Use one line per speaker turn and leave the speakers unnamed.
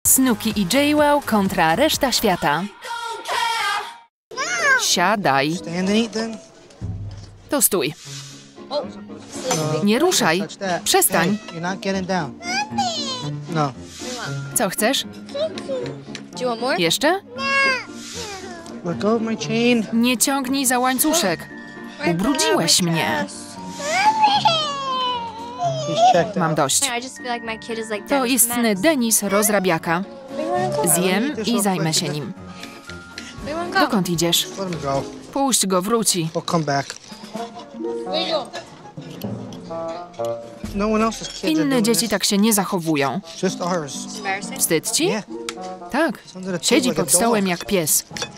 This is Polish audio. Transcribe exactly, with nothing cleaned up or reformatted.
Snooki i J-Wow kontra reszta świata. Siadaj. To stój. Nie ruszaj. Przestań. Co chcesz? Jeszcze? Nie ciągnij za łańcuszek. Ubrudziłeś mnie. Mam dość. To istny Denis rozrabiaka. Zjem i zajmę się nim. Dokąd idziesz? Puść go, wróci. Inne dzieci tak się nie zachowują. Wstyd ci? Tak. Siedzi pod stołem jak pies.